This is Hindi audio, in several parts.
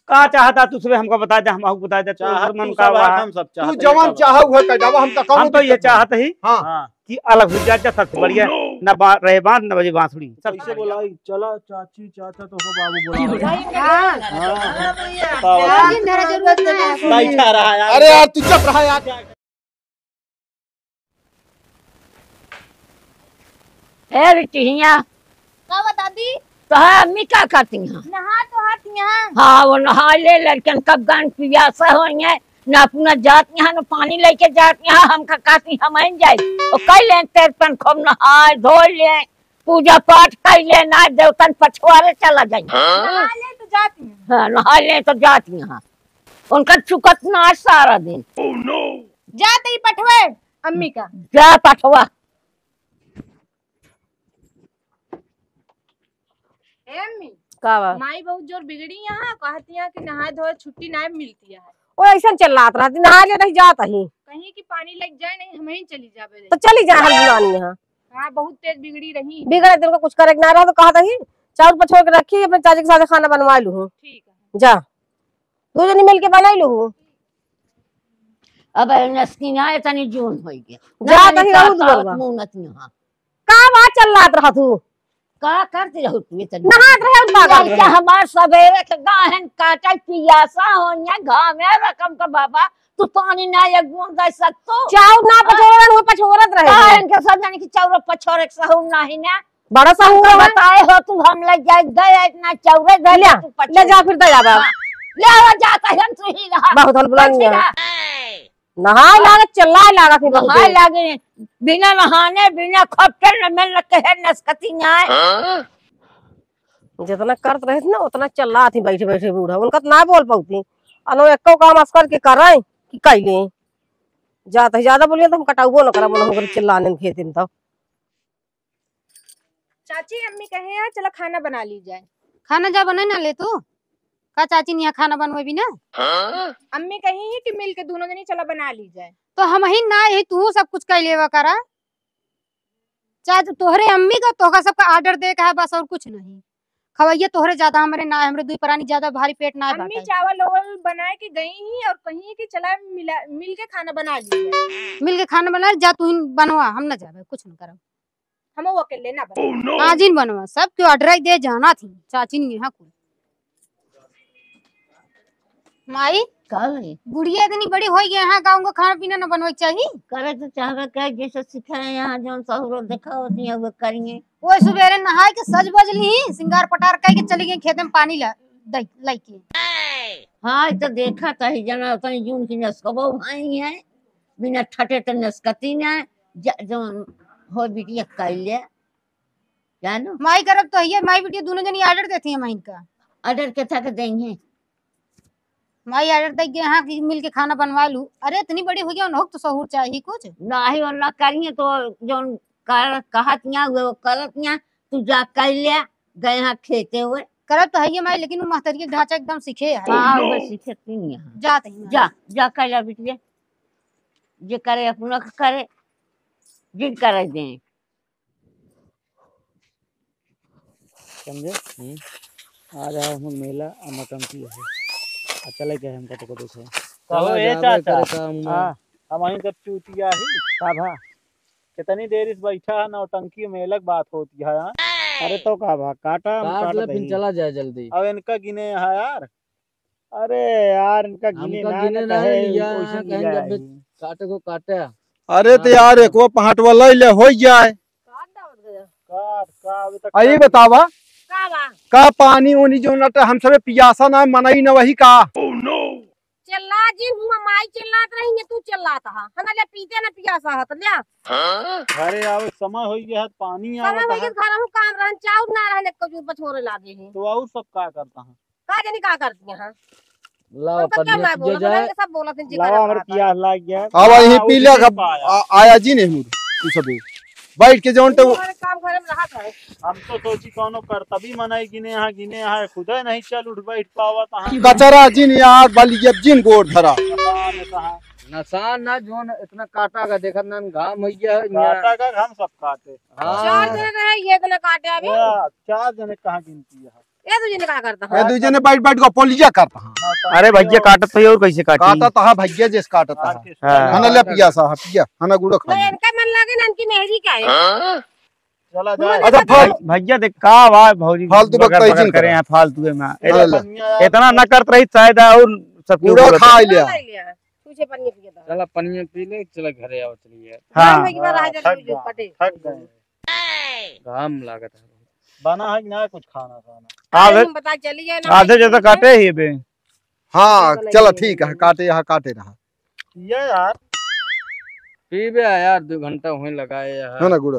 का चाहता तू सुबह हमको बता दे, हम आपको बता दे। मन का हम सब तू जवान चाह हुआ कर जावा, हम तो हम तो ये चाहते ही हां कि अलग हो जाए सबसे बढ़िया, न रहे बांध न बजे बांसुरी। सबसे बोलाई चला चाची चाचा तो बाबू बोला जरूरत नहीं। बैठा रहा यार। अरे यार तू चुप रहा यार। ए बिटिया का बता दी तो है अम्मी क्या करती हैं? नहा तो हाथ यहाँ। हाँ वो नहा ले, लड़कन कब गान पियासा हो ना अपना जाती हैं, ना पानी लेके जाती हैं। हम कहती हम जाए और कई लें तेरपन खूब नहाए धो ले, पूजा पाठ कर ले, ना देवतन पछुआरे चला जाए। नहा ले तो जाती हैं। हाँ नहा ले तो जाती हैं, उनका चुकत ना सारा दिन। जाते ही पठवे अम्मी का जा पठवा। अम्मी का बा? माई बहुत जोर बिगड़ी यहाँ, कहती है कि नहाए धोए छुट्टी ना मिलती है। ओ ऐसा चलात रहती, नहा ले नहीं जात ही कहीं की पानी लग जाए नहीं, हम ही चली जावे। तो चली जा हल्दी यहाँ। हाँ बहुत तेज बिगड़ी रही। बिगड़े दिन को कुछ करे ना रहा तो कहा था चाउर पर छोड़ के रखी, अपने चाची के साथ खाना बनवा लू। ठीक है जा दो जनी मिल के बना लू। अब नस्किन आए तनी जून हो गया जा तनी रहू दुबरवा। मुंह का बात चलात रहा तू? का करती रहू तू इतनी? नहात रहे उन पागल क्या हमार सवेरे के गाहन काटा पियासा होनिया घाम में रकम का बाबा तू पानी ना एक बूंद दे सकतो। चाउर ना पछोरन हो पछोरत रहे गाहन के सब जाने की चाउर पछोरे के सहू नहीं ना बड़ा सा हुआ बताए हो तू। हम ले जाए गए इतना चाउरे दे ले तू ले जा फिर दे जा ले आ जाता है तू ही रहा बहुत हल बुलानी है। नहाए लागत चल्ला लागत नहीं बहुत नहाए लागे बिना नहाने बिना खपके न मिल कहे नसकती आए। जितना करत रहे ना उतना चल्ला थी बैठे बैठे बूढ़ा, उनका तो ना बोल पाती। अनो एको काम असकर के कराए कि कैले जाता ज्यादा बोलिए तो हम कटाऊबो न करब हम चिल्लाने खेते में। तो चाची अम्मी कहे हैं चलो खाना बना ली जाए। खाना जा बना ना ले तू का चाची ने खाना बनवे भी ना। अम्मी कही है कि मिल के दोनों जनी चलो बना ली जाए। तो हम ही ना यही तू सब कुछ कर लेवा करा। चाहे तोहरे अम्मी का तोहका सबका ऑर्डर दे का है बस, और कुछ नहीं। खवैया तोहरे ज्यादा हमारे ना, हमरे दुई प्राणी ज्यादा भारी पेट ना है। अम्मी चावल ओवल बनाए के गई ही और कही कि चला मिल के खाना बना ली जाए। मिल के खाना बना जा तू बनवा, हम ना जावे कुछ न करब। हम वो अकेले ना बना। हाँ जिन बनवा सब क्यों ऑर्डर दे जाना थी चाची ने यहाँ कुल। माई गुड़िया इतनी बड़ी हो गई यहाँ गाँव का खाना पीना न बनवा चाहिए। करे तो चाहवे के जैसे सिखाए यहाँ जो सहरो देखा होती है वो करेंगे। वो सुबेरे नहाए के सज बज ली सिंगार पटार कह के चली गई खेत में पानी लाई के। हाँ तो देखा तो ही जना तनी जून की नस्कबो भाई है बिना ठटे तो नस्कती ना जो हो बिटिया कैले जानो। माई करब तो ये माई बिटिया दोनों जनी ऑर्डर देती है माइन का। ऑर्डर के था के देंगे माई ऑर्डर दे के यहाँ की मिल के खाना बनवा लू। अरे इतनी बड़ी हो गया न तो सहूर चाहिए कुछ नहीं और ना करिए तो जो कहतियाँ हुए वो करतियाँ तू जा कर ले गए यहाँ खेते हुए करब तो है ये माई, लेकिन वो महतरी ढांचा एकदम सीखे है। हाँ वो सीखे तीन यहाँ जाते जा जा कर ले बिटिया जे करे अपना करे जिन करे दें समझे। आज आया हूँ मेला नौटंकी है चले गए हमको तो देखे कहो ए चाचा। हां हम वहीं जब चूतिया ही का भा कितनी देर इस बैठा है नौटंकी में अलग बात होती है। अरे तो का भा काटा काट ले फिर चला जाए जल्दी। अब इनका गिने है यार। अरे यार इनका गिने ना कहे काटे को काटे। अरे तो यार एक वो पहाटवा ले ले हो जाए। काट का अभी तक आई बतावा का पानी ओनी जो नट हम सब पियासा ना मनाई न वही का। चल्ला जी हुआ माई चिल्लात रही है तू चिल्लाता है हम ले पीते ना पियासा है तो ले। अरे अब समय हो गया है पानी समय हो गया घर हम काम रहन चाउर ना रहने को बछोरे लागे हैं तो और सब का करता है का जानी का करती हैं। हां लाओ पनिया जो जाए सब बोलत हैं जी लाओ हमर पियास लाग गया। अब यही पी ले आया जी नहीं मुर तू सब बैठ के जोन तो काम घर में रहा है। हम तो सोची कोनो करतबी मनाई गिने यहाँ खुद नहीं चल उठ बैठ पावा कहां कचरा जिन यार बलिया जिन गोड़ धरा नसान ना जोन इतना काटा का देखत ना घाम हो गया काटा का हम सब काटे। चार जने रहे ये इतना काटे अभी 4 जने कहां गिनती है ये तुझे ने का करता ये दूजे ने बैठ बैठ को पोलिया करता हां। अरे भैया काटत है और कैसे काटी काटा ता भैया जैसे काटा ता हाँ। हना ले पिया सा पिया हना गुड़ो खा मैं इनका मन लागे ना इनकी मेहरी का है चला जा। अच्छा फल भैया देख का आवाज भौजी फालतू बगर बकताई बगर जिन करे करा। हैं फालतू में अरे ले। इतना न करत रही शायद और सब पूरा खा लिया तुझे पन्नी पिए था चला पनिया पी ले, चला घरे आओ चलिए। हाँ की बार आ जा तुझे पटे थक गए घाम लागत है। बना है कि ना कुछ खाना खाना आधे पता चली जाए ना आधे जैसा काटे ही बे हाँ चलो ठीक है काटे यहाँ काटे रहा ये यार पी बे यार 2 घंटा हुए लगाए यार। है ना गुड़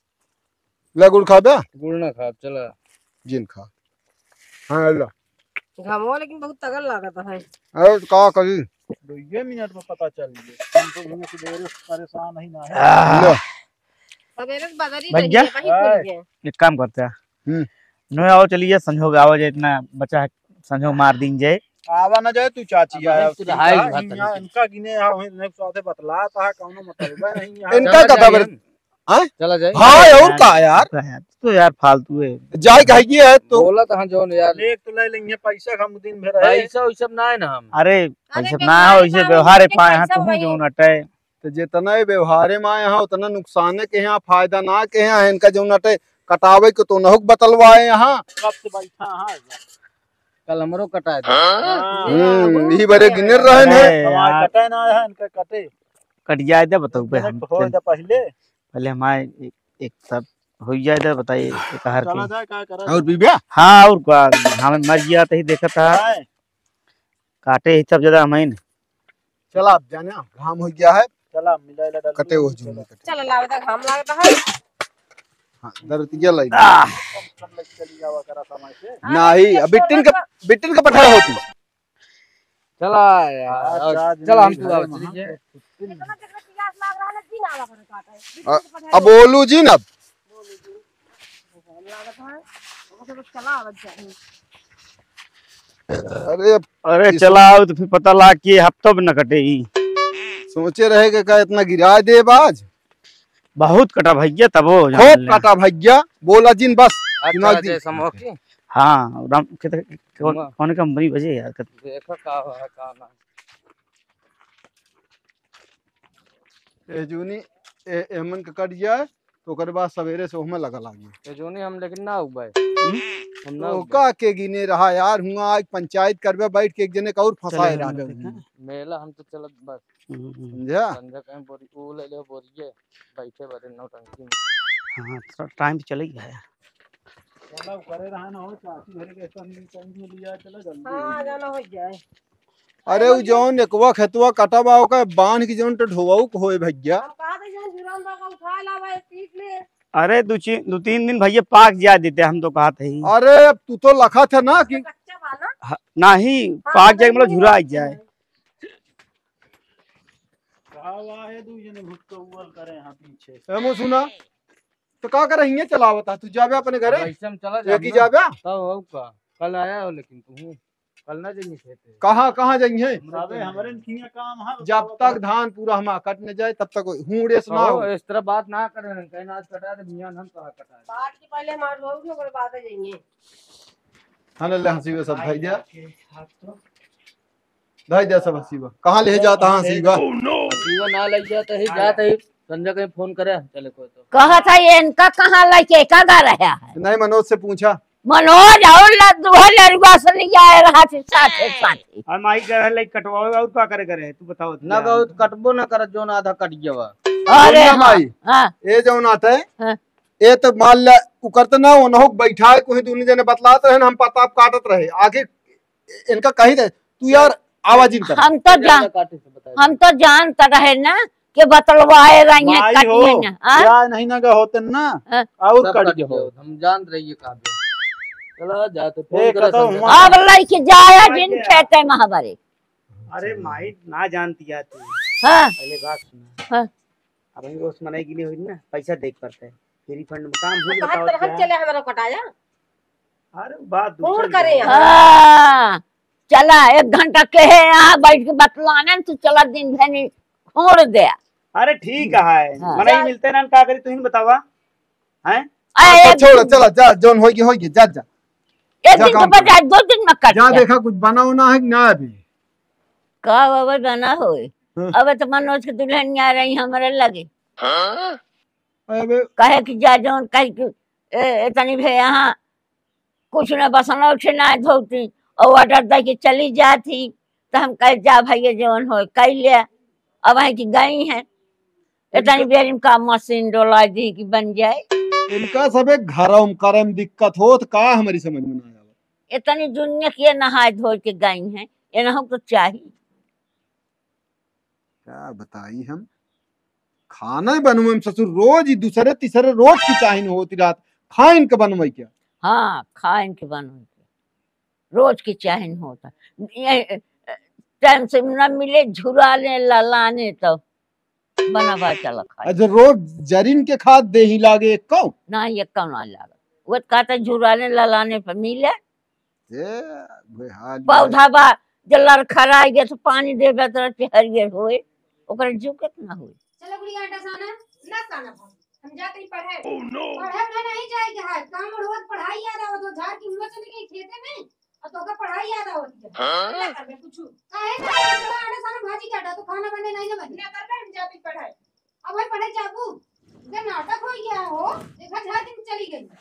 ले गुड़ खा बे गुड़ ना खा चला जिन खा हाँ ला घामो लेकिन बहुत तगड़ लागत है अरे का करी 2 मिनट में पता चल गया हम तो घूमने की देर परेशान ही ना है ले सवेरे से बदरी भैया? रही है वहीं खुल गए एक काम करते हैं नो आओ चलिए संजोग आवा जाए इतना बच्चा है संजोग मार दिन जाए आवा ना जाए तू चाची आया तू हाय बात है। इनका गिने ने साथे बतला ता कौनो मतलब नहीं यहाँ इनका चला कथा जाइए। बर हाँ चला जाए। हाँ और का यार तो यार फालतू है जाए कहेगी है तो बोला तो हाँ जोन यार एक तो ले लेंगे पैसा हम दिन भर रहे पैसा वैसा ना है ना हम। अरे ऐसे ना हो ऐसे व्यवहार पाए हां तू जो नटे तो जितना ही व्यवहारे में यहाँ उतना नुकसान है के यहाँ फायदा ना के यहाँ इनका जो नटे कटावे को तो नहुक बतलवाए यहाँ कब से बैठा हां कल हमरो कटाए थे। यही बड़े गिनर रहे हैं हमारे कटे ना है इनका कटे कट जाए दे बताओ पे हम हो जा पहले हमारे एक सब हो जाए दे बताइए एक हर चला जाए क्या करा और बीबिया हां और क्या हमें मर गया तो ही देखा था काटे ही सब ज्यादा हमें चला अब जाने घाम हो गया है चला मिला डाल कटे हो जून में कटे चल लावता घाम लागता है हाँ दरतिया लाई चली जावा करा समय से नहीं अब बिट्टिन का पठार होती चला यार चला हम तू आओ चलिए। इतना जगह प्यास लाग रहा है दिन आवा कर काटा है अब बोलू जी ना लागत है वो तो चला आवत जाए अरे अरे चलाओ तो फिर पता लगा कि हफ्ता भी न कटे ही सोचे रहेगा क्या इतना गिरा दे बाज बहुत कटा भैया तब हो खूब काटा भैया बोला जिन बस अच्छा जय समो की हाँ राम कौन कंपनी बजे यार देखो का है का ना। ए जूनी एमन का कट गया तो ओकर बाद सवेरे से ओहमे लगा लागी ये जोनी हम लेकिन ना उबाए हम ना तो का के गिने रहा यार हुआ आज पंचायत करबे बैठ के एक जने का और फंसाए रहा मेला हम तो चलत बस समझा संजय कहीं बोरी वो ले ले बोरिए बैठे बड़े नौटंकी में। हाँ टाइम चले गया है हां जाना हो जाए अरे उ जौन एकवा खेतवा कटवा ओका बांध की जौन ढोवाऊ को होए भैया हम कहा थे जहां जुरान का उठा लावा पीट ले अरे 2-3 दिन भैया पाक जा देते हम तो कहा थे ही अरे अब तू तो लखा था ना कि कच्चा बा ना नहीं पाक जाए मतलब झुरा आ जाए एमो सुना तो का कर रही है चलावता तू जाबे अपने घरे वैसे हम चला एक ही जाबे तब हो का कल आया हो लेकिन तू कल ना जाइए खेते कहाँ जाइए हमारे काम है जब तक धान पूरा हम कट न जाए तब तक हुड़े सुना ओ इस तरह बात ना करें कहीं आज कटा दे मियां हम कहां कटा है। बात के पहले मार दो ओकर बाद आ जाएंगे हन ले हंसीबे सब भाई जा भाई जा सब हंसीबा कहाँ ले जाता हंसीबा जीवा ना लग जाता है जाता है संजय कहीं फोन करे चले कोई तो कहा था ये इनका कहाँ लेके का गा रहा है नहीं मनोज से पूछा मनोज और लड्डू लड़ुआ से ले आए रहा थे साथे और माई कर ले कटवाओ और का करे तू बताओ ना गो कटबो ना कर जो ना आधा कट गया अरे बोलिया माई हाँ ए जौन आता हाँ। है ए तो मान ले उकरत ना वो नहुक बैठा है कोई दूनी जने बतलात रहे हम पता काटत रहे आगे इनका कही दे तू यार आवाज इन कर हम तो जानता रहे ना कि बतलवाए रही है कटिए ना हाँ? या नहीं ना का होते ना हाँ। और कट गयो हम जान रही है चला जाते फोन ए, करे कतो संजय। हुआ। अब लड़के जाया जिन खेते महाबरे अरे माई ना जानती है तू हाँ पहले बात सुना हाँ। अब हम रोज मनाई के लिए हुई ना पैसा देख पड़ता है फ्री फंड में काम हो बात बताओ हम चले हमारा कटाया अरे बात फोन दूसरी करे है। हाँ चला 1 घंटा के है यहाँ बैठ के बतलाने तो चला दिन भर छोड़ दे अरे ठीक है हाँ। मनाई मिलते ना का करी तू ही बतावा हैं अरे छोड़ चला जा जौन होगी जा जा एक जा दिन के काम कर। बजाय 2 दिन में कट जा गया। देखा कुछ बना होना है कि ना अभी? का बाबा बना होए हाँ। अब तो मनोज के दुल्हन आ रही हमारे लगे अबे कहे कि जा जौन कहे कि तनी भे यहाँ कुछ न बसना उठे ना धोती और ऑर्डर दे के चली जाती तो हम कहे जा भैया जौन हो कह लिया अब है कि गई है इतनी बेर का मशीन डोला दी कि बन जाए इनका सबे घरम करम दिक्कत हो तो का हमारी समझ में ना आया। इतनी दुनिया के नहाए धो के गई हैं इन्हों तो चाहिए क्या बताई हम खाना ही बनवे में ससुर रोज ही दूसरे तीसरे रोज की चाहिए होती रात खा इनके बनवे क्या। हाँ खा इनके बनो रोज की चाहन होता टाइम से न मिले झुराने ललाने तो बना चला खा अच्छा रोज जरीन के खाद दे ही लागे कौ ना ये कौन लगा वो कहता झुराने ललाने पर मिले पौधा बा जल्लार खरा गया तो पानी देवे तो हरियर होए ओकरा जुकत ना होए। चलो गुड़िया आटा साना ना साना हम जाते ही पढ़े पढ़े ना नहीं जाएगा है काम रोज पढ़ाई याद आवत हो झाड़ की हुआ चले गई खेते में और तो का पढ़ाई याद आवत है ना करबे कुछ काहे ना चलो आटा साना भाजी काटा तो खाना बने नहीं ना बने ना करबे हम जाते ही पढ़े अब भाई पढ़े जाबू इधर नाटक हो गया हो देखा झाड़ की चली गई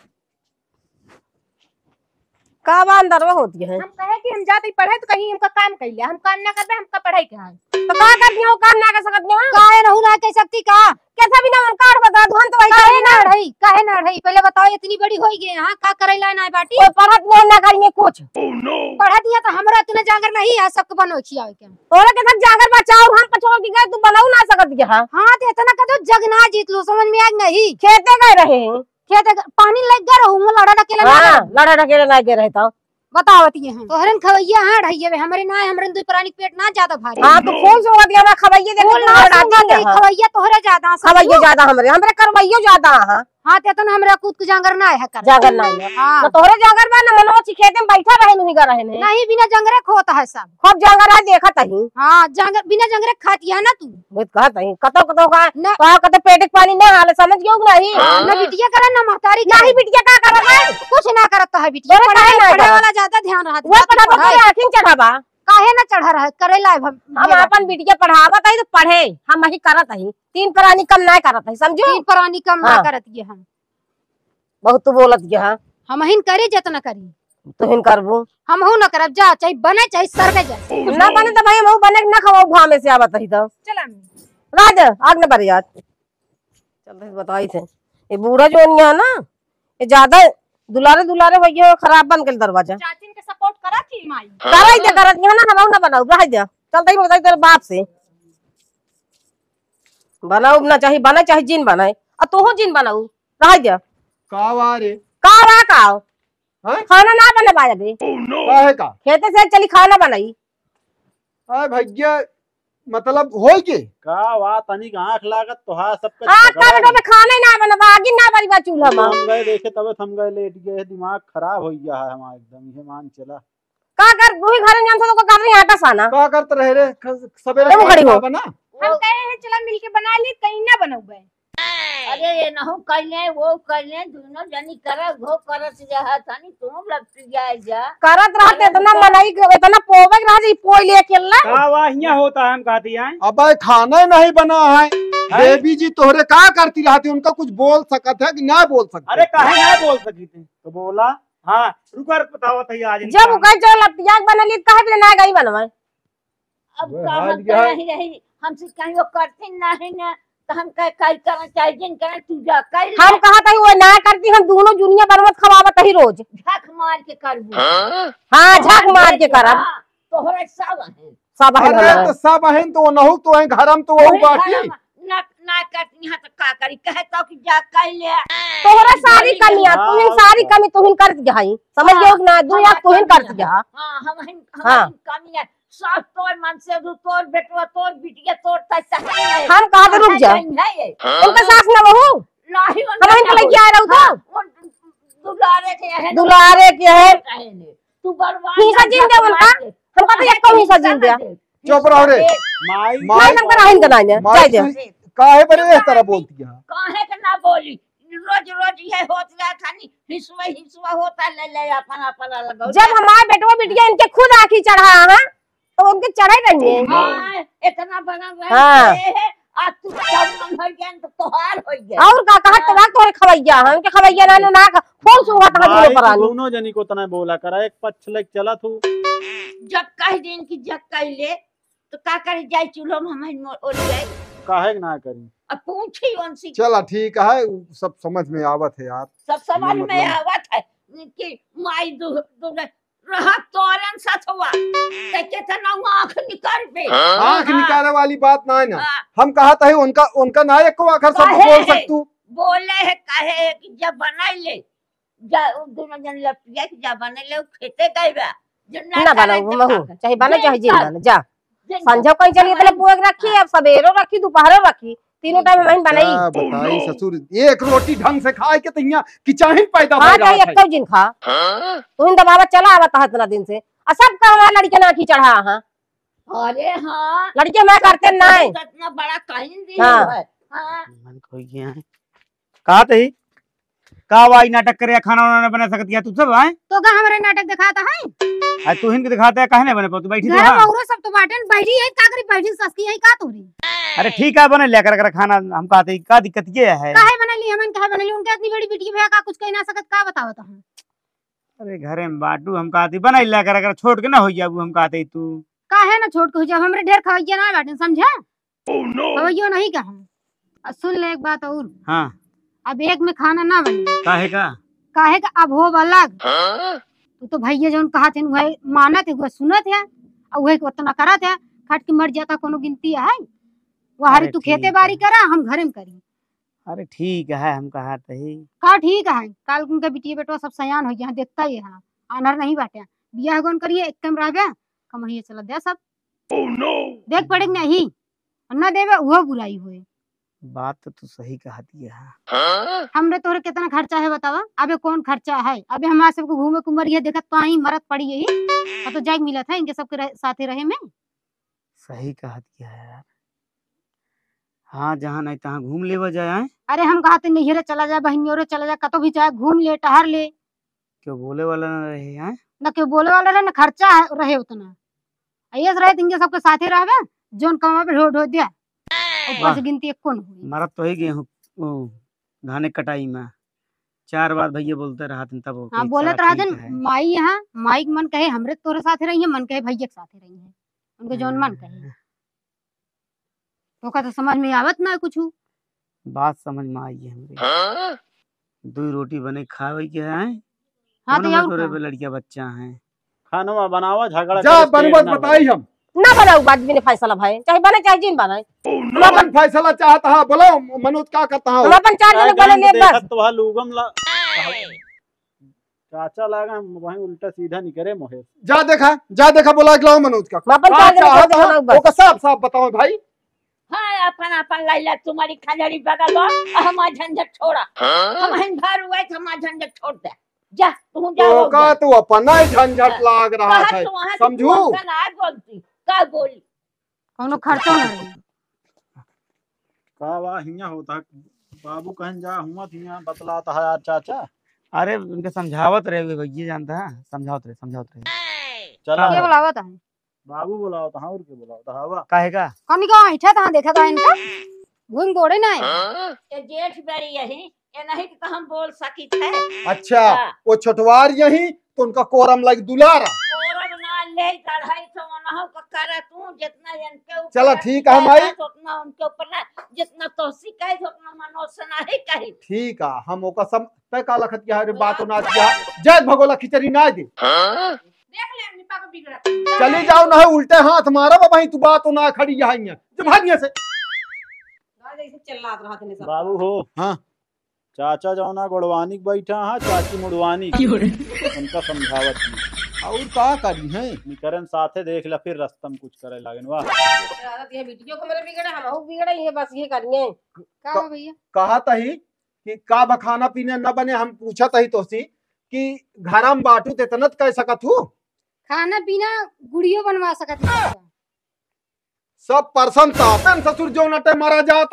का अंदर में होती है हम कहे कि हम जाते ही पढ़े तो कहीं हमका काम कर लिया हम काम ना करबे हमका पढ़ाई के है तो का कर दियो काम ना कर सकत दियो काहे रहू ना कह सकती का कैसा बिना मन काट बता धन तो काहे ना रही पहले बताओ इतनी बड़ी होई गई हां का करेला ना बाटी कोई पढ़त नहीं ना करिए कुछ पढ़ा दिया तो हमरा तूने जागर नहीं है सबको बनो खियावे के तोरे के साथ जागर बचाओ हम पछोड़ के गए तू बनाऊ ना सकत गया हां तो इतना का तो जगना जीत लो समझ में आ नहीं खेते गए रहे खेत पानी लग गया रहूं लड़ा डकेला ना हां लड़ा ढकेले ना के रहता बतावती है तोहरन खवैया हां रहिए हमरे ना हमरन दु प्राणी पेट ना ज्यादा भारी हां तो फोन से दिया ना खवैये देख फूल ना सुंदर खवैया तोहरे ज्यादा खवैये ज्यादा हमरे करवैयो ज्यादा हां हां ते तो हमरा कूद के जागर ना है कर जागर ना है हां तो तोरे जागर में ना मनवा खेते में बैठा रहे नहीं कर रहे ने नहीं बिना जंगरे खोता है सब खूब जागर है देखत ही हां जागर बिना जंगरे खाती है ना तू वो कहत ही कतो कतो का ना का कते पेट के पानी ना हाल समझ गयो नहीं ना बिटिया करे ना महतारी नहीं बिटिया का करत है कुछ ना करत है बिटिया तोरे काहे ना पढ़े वाला ज्यादा ध्यान रहा वो पढ़ाबो तो आखिन चढ़ाबा काहे ना चढ़ा रहा करेला हम अपन बिटिया पढ़ावत है तो पढ़े हम ही करत है 3 प्राणी कम ना करत है समझो तीन प्राणी कम ना हाँ। करत ये हम बहुत तू बोलत गया हम हिन करे जतना करी तो हिन करबू हम हो ना करब जा चाहे बने चाहे सर में जाए ना बने तो भाई हम बने ना खवाओ भाव में से आवत है तो चला राज आग न बरियात चल रही बताई थे ये बूढ़ा जो निया ना ये ज्यादा दुलारे दुलारे भैया खराब बन के दरवाजा चाचिन के सपोर्ट करा थी माई कराई दे करत यहाँ ना हम ना बनाऊ रह जा चल दई बताई तेरे बाप से बनाऊ ना चाहिए बना चाहे जिन बनाए और तू जिन बनाऊ रह जा का वारे का रहा का हैं? खाना ना बने बाजा बे काहे का खेते से चली खाना बनाई अरे भैया मतलब होई के का वा तनिक आंख लागत तो हा सब हां करडो में खाना ही ना बने आगे ना बरी बा चूल्हा में हम गए देखे तबे थम गए लेट गए दिमाग खराब हो गया है हमारा एकदम ये मान चला का कर तू ही घर जान तो कर रही आटा साना का करते रहे रे सवेरे तुम खड़ी हो। बना हम कहे हैं चला मिलके बना ली कहीं ना बनौबे अरे ये नहु कर ले वो कर ले दोनों जनी कर वो करत रहा थानी तुम लगती जाए जा करत रहते इतना मनाई इतना पोवे रह जी पोई ले अकेला का वा हिया होता है हम कहती हैं अब खाना नहीं बना है बेबी जी तोहरे का करती रहती उनका कुछ बोल सकत है कि ना बोल सकते। अरे काहे ना बोल सकी थी तो बोला हाँ रुकर बताओ थी आज जब कह चल लपटियाक बनली काहे बिना ना गई बनवा अब वो का हाल हम क्या है? नहीं रही हमसे कहीं वो करते नहीं ना तो हम कह कल करना चाहिए जिन करना तू जा कल हम कहा था वो ना करती हम दोनों दुनिया बनवत खवावत ही रोज झक मार के करबू हां झक मार के करब तोहरे सब है सब है अरे तो सब हैं तो नहु तो हैं घरम तो वहु बाटी ना ना करती यहाँ तो का करी कहे तो कि जा कल ले तोहरा सारी कमियां तुहिन सारी कमी तुहिन करत गई समझ गयो कि ना दुनिया तुहिन करत जा हां हम हाँ। कमी है सब तोर मन से तोर बेटवा तोर बिटिया तोर तक है हम कहा तो रुक जा उनका सास ना बहू नहीं हम इनको लेके आ रहा हूं दुलारे के है दुलारे के है तू बर्बाद हिस्सा जिन दे उनका हम कहते एक कम हिस्सा जिन दे चुप रहो रे माई नहीं हम करा हिन कना जा माई जा काहे बरे इस तरह बोलती है काहे के ना बोली रोज रोज ये होत रहा था नी हिसुआ होता ले ले अपन अपन अलग हो जब हमारे बेटवा बिटिया इनके खुद आखी चढ़ा है तो उनके चढ़े रहिए। हाँ, इतना बना हाँ। है आज तू सब मन हो गया तो तोहार हो गया और का कहा तोरा तोरे खवैया हम के खवैया ना कौन सुहा तक भाई दिलो परानी। दोनों जनी को तना बोला करा एक पक्ष लग चला तू जब कह दिन की जग कैले तो का करे जाए चूल्हो में हम ओर जाए काहे ना करी अब पूछी उनसे चला ठीक है सब समझ में आवत है यार। सब समझ में मतलब- आवत है कि माई दो रहा तोरन सथवा ते कितना आंख निकाल पे आँख निकाले वाली बात ना है ना। हाँ। हम कहा था उनका ना एक को आखिर सब काहे बोल है? सकतू। बोले है कहे कि जब बनाई ले जा दोनों जन लपिया कि जब बनाई ले खेते गईबा ना बनाऊ महू चाहे बने चाहे जिन बने जा संझो कहीं चलिए तले पुएग रखी अब सवेरो रखी दोपहरो रखी तीनों टाइम में बनाई। क्या बताई ससुर एक रोटी ढंग से खाए के तैया किचाहिन पैदा हाँ हो रहा चाहे है। एक जिन खा तू इन दबावा चला आवत है इतना दिन से और सब काम लड़के ना की चढ़ा हां अरे हाँ लड़के मैं करते ना है। इतना बड़ा कहीं दी हाँ। है हाँ मन खोई गया है कहा थे का वाई नाटक करे खाना वाना ना बना सकती है तू सब आए तो का हमारे नाटक दिखाता है आज तू हिंद के दिखाता है काहे नहीं बने पाओ तू बैठी घर तो हाँ में सब तो बाटन बैठी है का करी बैठी सस्ती है का तोरी अरे ठीक है बने लिया कर खाना हम कहते का दिक्कत ये है काहे बनली हमन काहे बनली उनके इतनी बड़ी बेटी भैया का कुछ कह ना सकत का बताओ तो हम अरे घरे में बाटू हम कहते बना लिया कर छोड़ के ना हो जाबू हम कहते तू काहे ना छोड़ के हो जब हमरे ढेर खवैया ना बाटन समझा खवैया नहीं का हम सुन ले एक बात और हाँ अब एक में खाना ना बने काहे का अब हो अलग तू तो भैया जौन कहा थे वह मानत है वह सुनत है और वह उतना करत है खट के मर जाता कोनो गिनती है वह हरी अरे तू ठीक खेते है। बाड़ी करा हम घरे में करी अरे ठीक है हम कहा ही का ठीक है काल उनका बिटिया बेटवा सब सयान हो गया देखता ही है आनर नहीं बाटे बियाह कौन करिए एक कम रह गया कमहिए चला दे सब देख पड़े नहीं न देवे वो बुराई हुए बात तो तू सही कहा दिया हमरे तोरे कितना खर्चा है बतावा अबे कौन खर्चा है अबे हमारे सबको घूमे कुमरिया देखत तो आई मरत पड़ी यही तो जाग मिला था इनके सबके साथे रहे में सही कहा दिया यार हाँ जहाँ नहीं तहाँ घूम ले जाए अरे हम कहते नैहरे चला जाए बहनियोरे चला जाए कतो भी चाहे घूम ले टहर ले क्यों बोले वाला ना रहे हैं न क्यों बोले वाला रहे न खर्चा है रहे उतना ऐस रहे इनके सबके साथे रहे जोन कमा पे ढो दिया ऊपर से गिनती एक कौन हुई मरत तो ही गए हूँ धाने कटाई में 4 बार भैया बोलते रहा तब हाँ बोलत रहा थे माई यहाँ माई के मन कहे हमरे तोरे साथे रही है मन कहे भैया के साथे रही है उनको जोन मन कहे तो का तो समझ में आवत ना कुछ बात समझ में आई है हमरे 2 रोटी बने खावे के हैं हाँ तो तोरे पे लड़कियां बच्चा हैं खाना बनावा झगड़ा जा बनबत बताई हम ना बनाऊ बाद में फैसला भाई चाहे बने चाहे जिन बने हम अपन फैसला चाहता है बोलो मनोज क्या कहता हम है अपन 4 जने बने ले बस तो लूगम ला चाचा लगा वहीं उल्टा सीधा नहीं करे मोहे जा देखा बोला के लाओ मनोज का हम अपन 4 जने चाहता है बनाऊ बस ओका साफ बताओ भाई। हाँ अपन अपन लाइला तुम्हारी खंजरी बगल लो हमारा झंझट छोड़ा हम घर हुए तो हमारा झंझट छोड़ दे जा तू जा ओका तो अपना ही झंझट लाग रहा है समझू बोलती का बोली कोनो खर्चो ना रही का वा हिया होता बाबू कहन जा हुआ थिया बतलाता है यार चाचा अरे उनके समझावत रहे भैया जानता है समझावत रहे चला के बुलावत है बाबू बुलाओ था और के बुलाओ था हवा काहे का कौन का ऐठा था देखा था इनका घूम गोड़े ना है ये जेठ बेरी यही ये नहीं कि हम बोल सकी थे अच्छा वो छोटवार यही तो उनका कोरम लग दुलारा कोरम ना ले चढ़ाई तो ना का करे तू जितना इनके ऊपर चला ठीक है माई उतना उनके ऊपर ना जितना तो सिखाई उतना मनोज से नहीं कही ठीक है हम ओका सब तय का लखत किया रे बात ना किया जय भगोला खिचड़ी ना दे देख ले अपनी पापा बिगड़ा चली जाओ ना उल्टे हाथ मारा भाई तू बात ना खड़ी यहाँ जब भागिया से चिल्लात रहा थे सब बाबू हो हाँ चाचा जौना गोड़वानी के बैठा हाँ चाची मुड़वानी उनका समझावत नहीं और का करी है निकरन साथे देख ला फिर रस्तम कुछ करे लागन वाह ये वीडियो को मेरे बिगड़े हम बिगड़े ये बस ये करिए का हो भैया कहा तही कि का खाना पीने न बने हम पूछा तही तो सी कि घर में बाटू तेतनत कह सकत हूँ खाना पीना गुड़ियो बनवा सकत है सब पर्सन तातन ससुर जो नटे मारा जाता है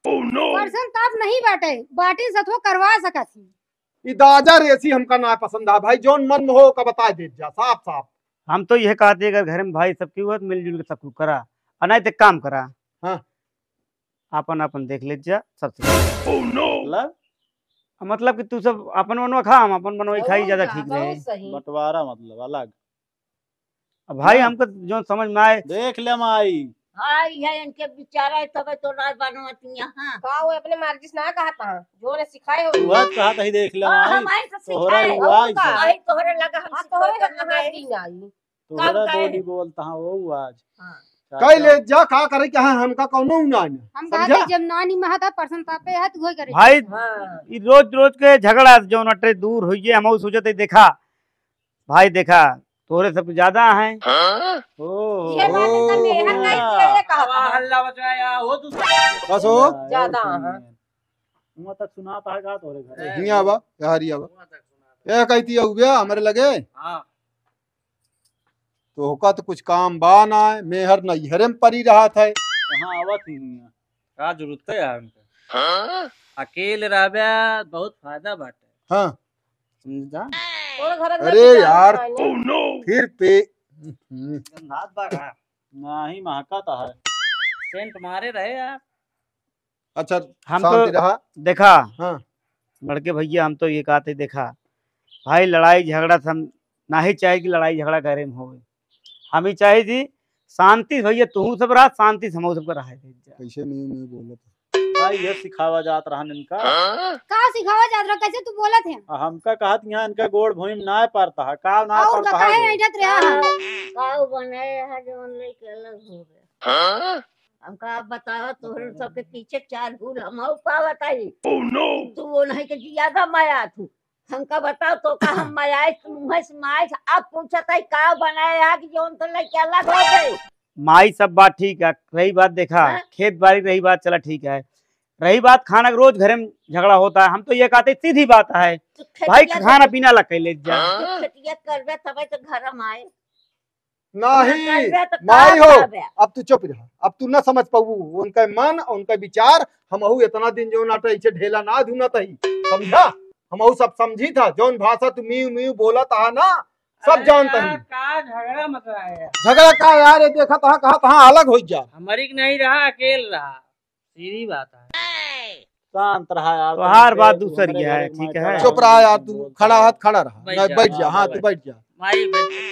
पर्सन ताप नहीं बाटे, बाटी सथो करवा सकत ही। ई दाजा रेसी हमका ना पसंद है भाई, जोन मन में हो का बता दे जा साफ साफ। हम तो यह कहते अगर घर में भाई सबकी हुआ तो मिलजुल के सब कुछ करा, और नहीं तो काम करा। हाँ। अपन अपन देख ले जा सबसे। मतलब कि तू सब अपन बनवा खा, हम अपन बनवाई खाई, ज्यादा ठीक रहे। सही। बंटवारा मतलब अलग। अब भाई हमको जो समझ में आए देख ले माई। हाँ ये इनके बेचारा है तब तो ना बनवाती यहाँ। का वो अपने मर्जी से ना कहता है, जो ने सिखाए हो तू कहा था ही देख ले माई। हमारे से तोहरा सिखाए हुआ ही का। आई तोहरे लगा हम तोहरे सिखाए का लगाए। नहीं आई। तोहरा काम काहे? बोली बोलता है वो आज। कई ले जा का करे क्या है हमका कौनो ना हम समझा? कहते जब नानी महता पर्सन तापे है तो वही करे। भाई हाँ। ई रोज रोज के झगड़ा जो नटे दूर हुई हम सोचते देखा भाई, देखा तोरे सब ज्यादा है। ये बात तो मेहर नहीं ये कहा हल्ला बचाया हो तू बस हो ज्यादा है। वहां तक सुनाता है का तोरे घर। हिया बा यारिया बा ए कहती हो गया हमारे लगे हां तो होका तो कुछ काम बा ना है, मेहर नहीं हरम परी रहा था। कहां आवत ही का जरूरत है यार उनके। अकेले रहबे बहुत फायदा बाटे। हाँ समझा। और घर अरे यार फिर पे गंधात बागा नहीं महकाता है। सेंट मारे रहे यार। अच्छा हम शांति तो रहा। देखा हाँ लड़के भैया, हम तो ये कहते देखा भाई लड़ाई झगड़ा हम ना ही चाहे कि लड़ाई झगड़ा करे में हो, हम ही चाहे थी शांति भैया तू सब रहा, शांति से हम सब रहा। कैसे मैं बोला भाई ये सिखावा जात रहा इनका। का सिखावा जात रहा, कैसे तू बोलत है? हमका कहत यहाँ इनका गोड़ भूमि ना पड़ता है का ना और पड़ता काहे है। ऐठत रहा है? काऊ बनाए है जो लेके अलग हो गया। हमका आप बताओ तोहरे सबके पीछे चार भूल हम का बताई। तू वो नहीं के ज्यादा माया तू हमका बताओ तो का हम माया मुँह से माय अब पूछत है का बनाया है कि जोन तो लेके अलग हो गए। माई सब बात ठीक है, रही बात देखा हाँ? खेत बाड़ी रही बात चला ठीक है, रही बात खाना रोज घर में झगड़ा होता है। हम तो ये कहते सीधी बात है तू भाई खेतिया खाना पीना अलग कर ले जा। तू खेतिया करबे तबे तो घर में आए। नहीं करबे तो माई का हो करबे? अब तू चुप रहा, अब तू ना समझ पाऊ उनका मन उनका विचार। हम इतना दिन जो नाटा इसे ढेला ना धुना तही समझा। हम सब समझी था जौन भाषा तू म्यू म्यू बोला था ना सब जानता ही। का झगड़ा मत रहा है। झगड़ा का यार ये देखा तहा कहा तहा अलग हो जा। हमारी नहीं रहा अकेले रहा, सीधी बात है। शांत रहा यार। तो हर बात दूसरी है, ठीक है। चुप रहा यार तू, खड़ा हाथ खड़ा रहा, बैठ नहीं जा, बैठ जा। हाँ, हाँ बैठ। तू बैठ जा। माई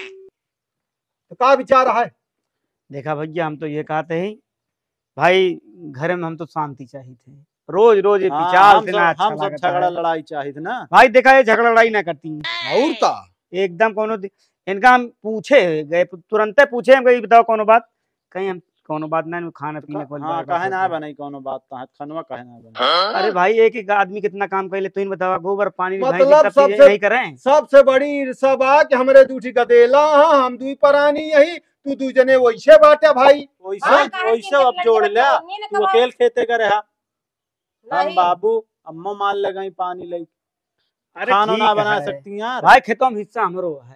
तो का विचार है? देखा भैया हम तो ये कहते हैं भाई घर में हम तो शांति चाहिए थे, रोज रोज ये विचार से ना अच्छा हम सब लगता झगड़ा है। लड़ाई चाहिए थे ना। भाई देखा ये झगड़ा लड़ाई ना करती हैं। और का एकदम कोनो इनका हम पूछे गए तुरंत पूछे हम ये बताओ कोनो बात, कहीं हम कोनो बात नहीं खाना पीने को हाँ कहे ना बने कोनो बात तो खनवा कहे ना बने। अरे भाई एक एक आदमी कितना काम कर ले, तुम बताओ गोबर पानी मतलब सबसे नहीं करें। सबसे बड़ी सब आ कि हमरे दूठी गदेला हाँ हम दुई परानी यही तू दू जने वैसे बाटे भाई। वैसे वैसे अब जोड़ ले तू अकेले खेते करे हा। हम बाबू अम्मा मान ले गई पानी ले अरे खाना ना ठीक बना है। सकती यार। भाई खेतों में हिस्सा हमरो है।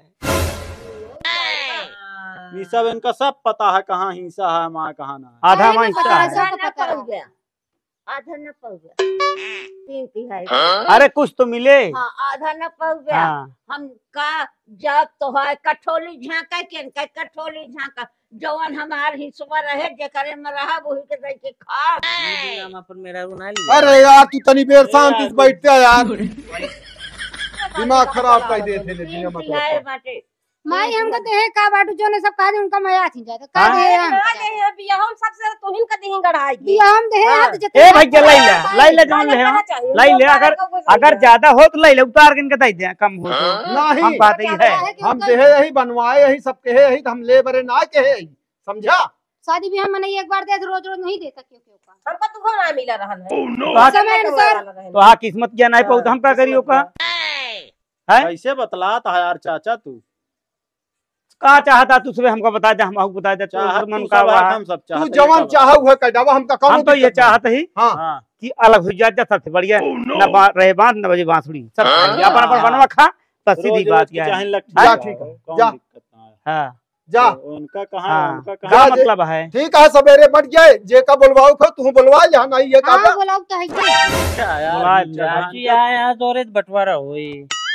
ये सब इनका सब पता है कहाँ हिंसा है माँ कहाँ ना है। आधा अरे माँ नहीं हिस्सा पता, है। सब आधा न पता है। पड़ गया, आधा न पड़ गया, 3/3। अरे कुछ तो मिले। हाँ आधा न पड़ गया। हाँ हम का जब तो है कठोली झाँका के कठोली झाँका जवन हमार हिस्सा रहे जेकरे में रहा वही के दे के खा। पर मेरा रुना लिया। अरे यार तू तनी देर शांति से बैठते है यार, दिमाग खराब कर दे थे दुनिया में तो। है बाटे। माई हमका देहे का बाटू जो ने सब कहा दे उनका मया थी जाता का हाँ? देहे हम बिया हम सबसे तुहिन का देही गढ़ाई बिया हम देहे हाँ। हाथ ए भैया लाई ले जोन ले लाई ले, अगर ज्यादा हो तो लाई ले, उतार के इनके दे दे, कम हो तो नहीं हम बात ही है। हम देहे यही बनवाए यही सब कहे यही तो हम ले बरे ना कहे यही समझा। शादी भी हम मने एक बार दे तो रोज रोज नहीं दे सकियो क्यों का हमका तू ना मिला रहल है। तो हाँ- समय अनुसार तो हाँ किस्मत क्या नहीं पाऊ तो हम क्या करियो का है? कैसे बतला था यार चाचा तू का चाहता तू सुबह हमको बता दे, हम बता दे चाहत मन तू का सब है, हुआ। हम सब तू चाहते जवान हैं। चाहू है कटावा हमका कौन हम तो ये चाहते ही हाँ हाँ कि अलग हो जा सबसे बढ़िया न रहे बांध न बजे बांसुरी सब अपन अपन बनवा खा, बस सीधी रोज बात रोज क्या की है। चाहे लग जा ठीक है, कौन जा। दिक्कत ना है। हाँ जा उनका कहाँ हाँ, उनका जा, कहाँ जे- मतलब है। ठीक है सवेरे मट गए जे का बोलवाओ खो तू बोलवा यहाँ नहीं ये का हाँ बोलाओ तो है क्या? क्या यार, बोला चाची आया तोरे बंटवारा होई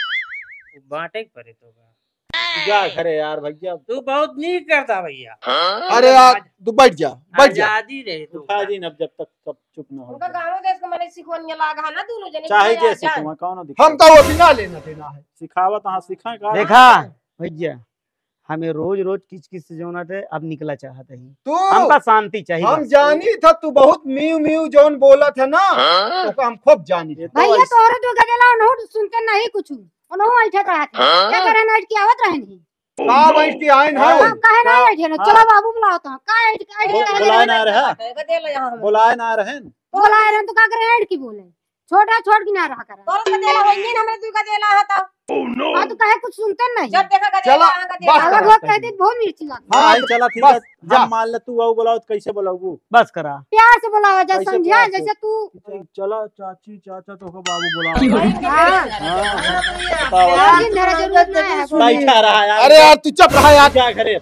बांटे परे तो जा घरे यार भैया। तू बहुत नहीं करता भैया। अरे यार तू बैठ जा आजादी रहे तो उठा जी अब जब तक सब चुप न हो उनका गाँव देश को मैंने सिखवनिया लागा ना दोनों जने चाहे की जैसे जान। तुम कौन हम तो वो बिना लेना देना है सिखावत हाँ सिखा का देखा भैया हमें रोज रोज किच किच से जोना थे अब निकला चाहते ही तू हमका शांति चाहिए हम बस। जानी था तू बहुत म्यू म्यू जोन बोला था ना तो हम खूब जानी थे। भैया तो औरत जो गजेला उन्हों सुनते नहीं कुछ उन्हों ऐठे रहते क्या करे नाइट की आवत रहनी का बैठ के आइन है हाँ काहे नहीं ऐठे ना चलो बाबू बुलाओ तो का ऐठ बुलाए ना रहा दे लो यहाँ हमें बुलाए ना रहे बोला रहे तो का करे ऐठ की बोले छोटा छोड़ की ना रहा करे तोर का देला होई ना हमरे तू का देला है तो हाँ तो कहे कुछ सुनते नहीं जब देखा का चला, देला यहाँ का देला बस अलग लोग कहते बहुत मिर्ची लगती हाँ, हाँ चला ठीक है बस, जा। हम मान ले तू आओ बुलाओ तो कैसे बुलाऊ बस करा प्यार से बुलावा जा कैसे समझा प्यार से? जैसे तू चला चाची चाचा तो को बाबू बुलाओ हाँ हाँ लेकिन मेरा जरूरत नहीं है बैठा रहा यार अरे यार तू चुप रहा यार क्या करे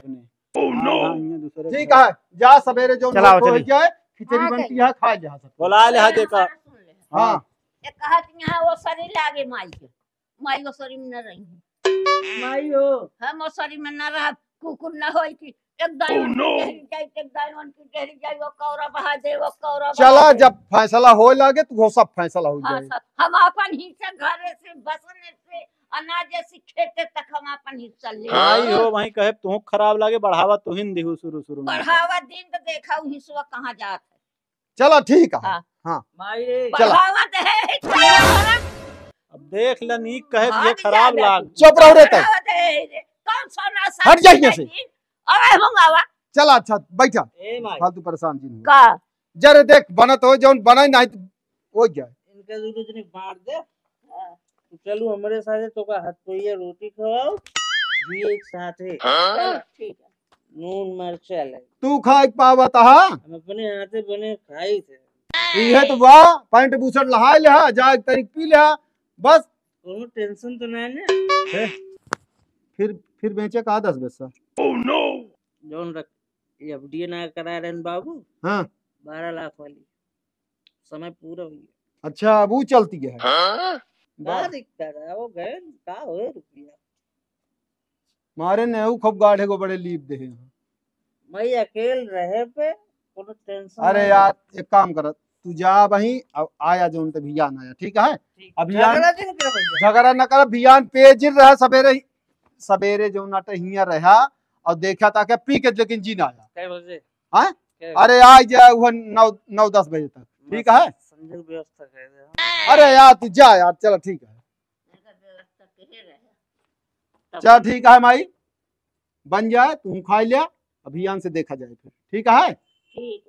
अपने ठीक है जा सवेरे जो चलाओ, हो चलिए। जाए खिचड़ी हाँ, बनती है खा जा सब बुला ले हाथ का हाँ एक कहत यहाँ वो शरीर लागे माई के माई वो शरीर में न रही माई हो हम वो शरीर में न रहा कुकुर न होई कि एक दाइवन की डेहरी जाई एक दाइवन की डेहरी जाई वो कौरा बहा दे वो कौरा बहा चला दे। जब फैसला हो लगे तो वो सब फैसला हो हाँ, जाए सब हम अपन हिस्सा घरे से बसने से अनाज से खेते तक हम अपन हिस्सा ले आई हो वहीं कहे तू खराब लागे बढ़ावा तू हिंदी हो शुरू शुरू में बढ़ावा दिन तो देखा उ हिस्सा कहाँ जात है चला ठीक है हाँ। हाँ माई रे चला। बढ़ावा दे तुम्हारा अब देख ले नी कहे ये भाग खराब जा लाग चुप रहो रे तय बढ़ावा दे कौन सा ना हट जा यहाँ से। अरे मंगावा चला अच्छा बैठा ए माई फालतू परेशान जी नहीं का जरे देख बनत हो जौन बना नहीं तो हो जाए इनका जरूरत नहीं मार दे तो चलो हमारे साथ तो का हाथ पे रोटी खवाओ जी एक साथ है ठीक है नून मिर्चा लगे तू खाए पावा तहा हम अपने हाथे बने खाई थे ये तो वाह पैंट बूसट लहा ले जा एक तारीख पी ले बस कोनो टेंशन तो नहीं ना फिर बेचे का 10 पैसा जोन रख ये एफडी ना करा रहे बाबू हाँ 12 लाख वाली समय पूरा हो गया अच्छा वो चलती है क्या दिक्कत है वो गए का हो रुपया मारे ने वो खूब गाढ़े को बड़े लीप दे मैं अकेले रहे पे कोनो टेंशन अरे नहीं। यार एक काम कर तू जा वहीं अब आया जो उनते भियान आया ठीक है अभियान झगड़ा दिन कर भैया झगड़ा न कर भियान पेजिर रहा सवेरे जो नाटे हिया रहा और देखा ताकि पी के लेकिन जी ना आया कै बजे हाँ? कै अरे आ जाए वो 9-10 बजे तक बजे? ठीक है संजय व्यवस्था कर दे अरे यार तू जा यार चलो ठीक है चल ठीक है माई बन जाए तू खा लिया अभियान से देखा जाए फिर ठीक है ठीक